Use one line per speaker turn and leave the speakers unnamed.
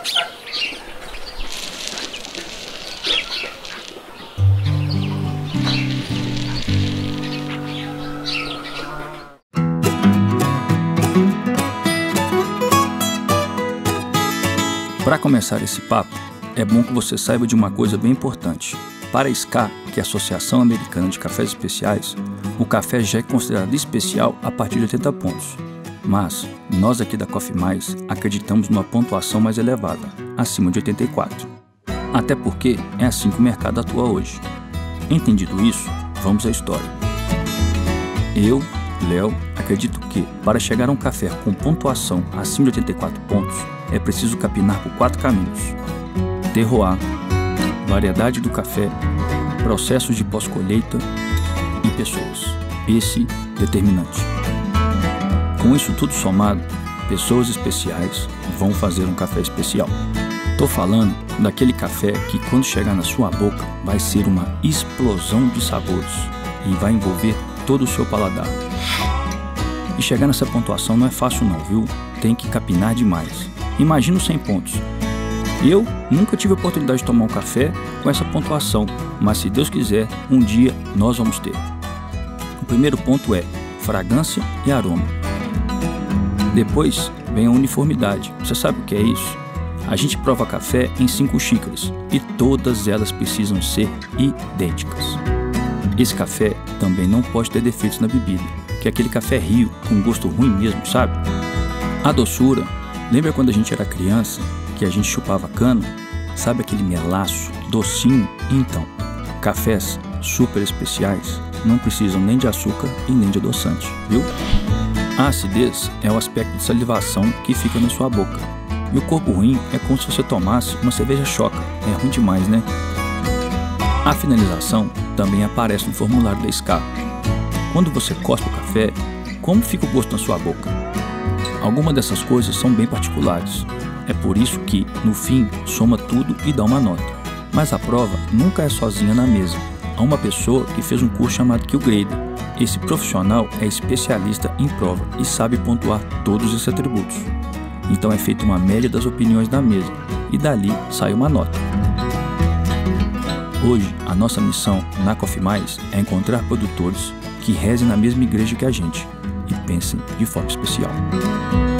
Para começar esse papo, é bom que você saiba de uma coisa bem importante. Para a SCA, que é a Associação Americana de Cafés Especiais, o café já é considerado especial a partir de 80 pontos. Mas nós aqui da Coffee Mais acreditamos numa pontuação mais elevada, acima de 84. Até porque é assim que o mercado atua hoje. Entendido isso, vamos à história. Eu, Léo, acredito que, para chegar a um café com pontuação acima de 84 pontos, é preciso capinar por 4 caminhos: terroir, variedade do café, processos de pós-colheita e pessoas. Esse determinante. Com isso tudo somado, pessoas especiais vão fazer um café especial. Tô falando daquele café que, quando chegar na sua boca, vai ser uma explosão de sabores e vai envolver todo o seu paladar. E chegar nessa pontuação não é fácil não, viu? Tem que capinar demais. Imagina os 100 pontos. Eu nunca tive a oportunidade de tomar um café com essa pontuação, mas se Deus quiser, um dia nós vamos ter. O primeiro ponto é fragrância e aroma. Depois vem a uniformidade. Você sabe o que é isso? A gente prova café em 5 xícaras e todas elas precisam ser idênticas. Esse café também não pode ter defeitos na bebida, que é aquele café rio com gosto ruim mesmo, sabe? A doçura. Lembra quando a gente era criança, que a gente chupava cana? Sabe aquele melaço, docinho? Então, cafés super especiais não precisam nem de açúcar e nem de adoçante, viu? A acidez é o aspecto de salivação que fica na sua boca. E o corpo ruim é como se você tomasse uma cerveja choca. É ruim demais, né? A finalização também aparece no formulário da SCA. Quando você cospe o café, como fica o gosto na sua boca? Algumas dessas coisas são bem particulares. É por isso que, no fim, soma tudo e dá uma nota. Mas a prova nunca é sozinha na mesa. Há uma pessoa que fez um curso chamado Q-Grader. Esse profissional é especialista em prova e sabe pontuar todos esses atributos. Então é feita uma média das opiniões da mesa e dali sai uma nota. Hoje, a nossa missão na Coffee Mais é encontrar produtores que rezem na mesma igreja que a gente e pensem de forma especial.